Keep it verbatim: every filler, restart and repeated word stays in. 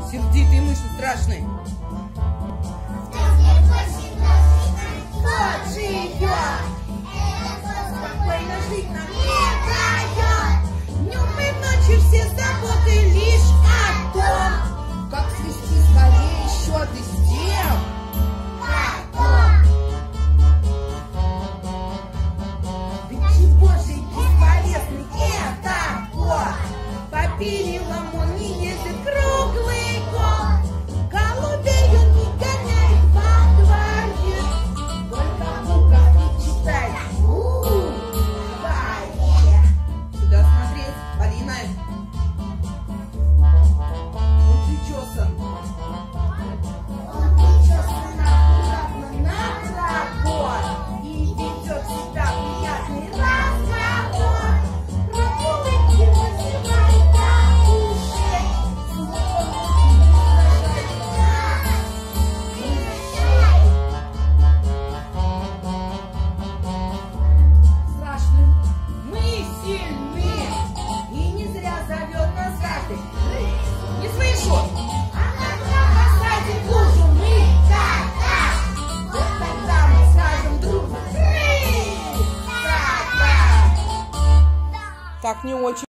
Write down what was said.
Сердитые мыши страшные. Кто живет? Спокойно жить нам не дает. Днем и ночью все заботы лишь о том, как свести скорее счеты с тем, да чего же бесполезный это год? Попили лимон, не ездит круглый год. Голубей он не гоняет во дворе, только мука не читает. У-у-у, Варя. сюда смотреть, Полина. Он причесан. Он причесан аккуратно на пробор и ведет себя приятный разговор. Про улыбки называет до ушей, словом угрожает страшным. Мы сильны, и не зря зовет нас каждый. Не слышу. Посадим лужу мы тогда, вот тогда мы скажем другу. Так не очень.